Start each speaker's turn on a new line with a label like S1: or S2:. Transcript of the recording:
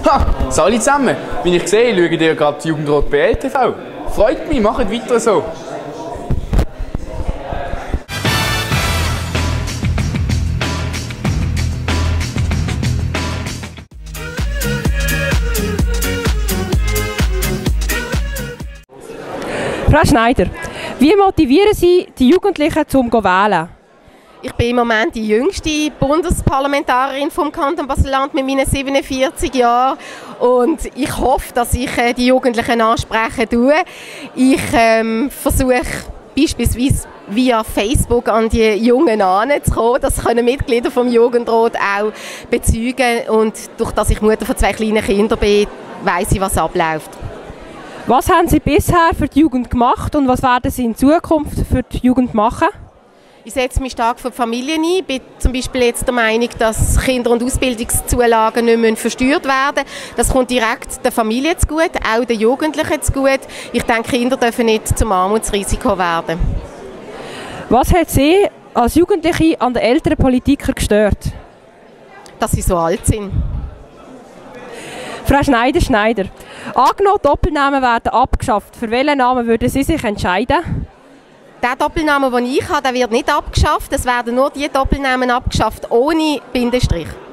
S1: Ha, Sali zusammen. Wie ich sehe, schaut ihr gerade die Jugendrot bei LTV. Freut mich, macht weiter so.
S2: Frau Schneider, wie motivieren Sie die Jugendlichen zum wählen?
S3: Ich bin im Moment die jüngste Bundesparlamentarierin vom Kanton Basel-Land mit meinen 47 Jahren und ich hoffe, dass ich die Jugendlichen ansprechen tue. Ich versuche beispielsweise via Facebook an die Jungen heranzukommen. Das können Mitglieder vom Jugendrat auch bezeugen und durch das ich Mutter von 2 kleinen Kindern bin, weiss ich, was abläuft.
S2: Was haben Sie bisher für die Jugend gemacht und was werden Sie in Zukunft für die Jugend machen?
S3: Ich setze mich stark für die Familien ein. Ich bin zum Beispiel jetzt der Meinung, dass Kinder- und Ausbildungszulagen nicht versteuert werden müssen. Das kommt direkt der Familie zugute, auch den Jugendlichen zugute. Ich denke, Kinder dürfen nicht zum Armutsrisiko werden.
S2: Was hat Sie als Jugendliche an den älteren Politikern gestört?
S3: Dass sie so alt sind.
S2: Frau Schneider, angenommen, Doppelnamen werden abgeschafft. Für welchen Namen würden Sie sich entscheiden?
S3: Der Doppelname, den ich habe, der wird nicht abgeschafft. Es werden nur die Doppelnamen abgeschafft, ohne Bindestrich.